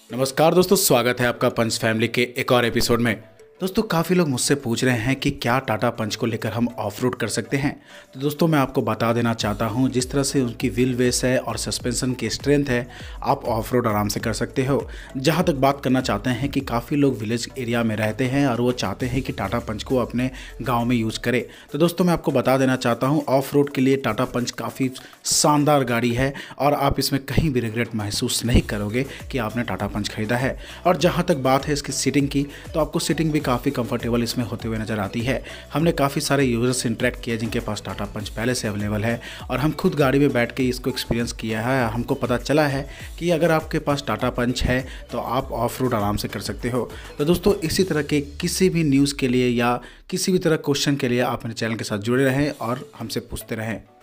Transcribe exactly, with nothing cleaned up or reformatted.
नमस्कार दोस्तों, स्वागत है आपका पंच फैमिली के एक और एपिसोड में। दोस्तों, काफ़ी लोग मुझसे पूछ रहे हैं कि क्या टाटा पंच को लेकर हम ऑफ रोड कर सकते हैं। तो दोस्तों, मैं आपको बता देना चाहता हूं, जिस तरह से उनकी व्हील बेस है और सस्पेंशन की स्ट्रेंथ है, आप ऑफ रोड आराम से कर सकते हो। जहां तक बात करना चाहते हैं कि काफ़ी लोग विलेज एरिया में रहते हैं और वो चाहते हैं कि टाटा पंच को अपने गाँव में यूज़ करें। तो दोस्तों, मैं आपको बता देना चाहता हूँ, ऑफ रोड के लिए टाटा पंच काफ़ी शानदार गाड़ी है और आप इसमें कहीं भी रिग्रेट महसूस नहीं करोगे कि आपने टाटा पंच खरीदा है। और जहाँ तक बात है इसकी सीटिंग की, तो आपको सीटिंग भी काफ़ी कंफर्टेबल इसमें होते हुए नज़र आती है। हमने काफ़ी सारे यूजर्स से इंटरेक्ट किया जिनके पास टाटा पंच पहले से अवेलेबल है और हम खुद गाड़ी में बैठ के इसको एक्सपीरियंस किया है। हमको पता चला है कि अगर आपके पास टाटा पंच है तो आप ऑफ रोड आराम से कर सकते हो। तो दोस्तों, इसी तरह के किसी भी न्यूज़ के लिए या किसी भी तरह क्वेश्चन के लिए आप मेरे चैनल के साथ जुड़े रहें और हमसे पूछते रहें।